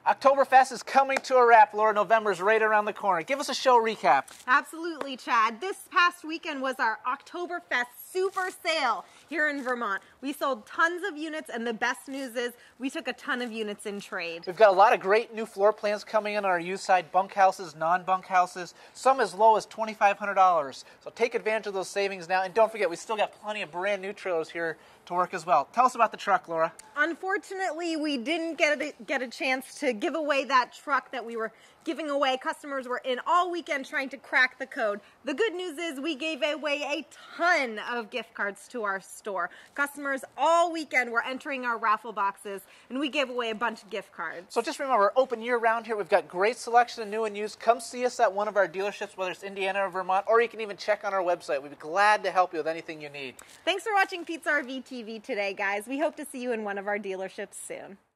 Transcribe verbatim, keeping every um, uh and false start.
Oktoberfest is coming to a wrap, Laura. November's right around the corner. Give us a show recap. Absolutely, Chad. This past weekend was our Oktoberfest Super Sale here in Vermont. We sold tons of units, and the best news is we took a ton of units in trade. We've got a lot of great new floor plans coming in on our used side, bunkhouses, non-bunk houses, some as low as twenty-five hundred dollars. So take advantage of those savings now, and don't forget, we still got plenty of brand new trailers here to work as well. Tell us about the truck, Laura. Unfortunately, we didn't get a, get a chance to give away that truck that we were giving away. Customers were in all weekend trying to crack the code. The good news is we gave away a ton of gift cards to our store. Customers all weekend were entering our raffle boxes, and we gave away a bunch of gift cards. So just remember, we're open year-round here. We've got great selection of new and used. Come see us at one of our dealerships, whether it's Indiana or Vermont, or you can even check on our website. We'd be glad to help you with anything you need. Thanks for watching Pete's R V T V today, guys. We hope to see you in one of our dealerships soon.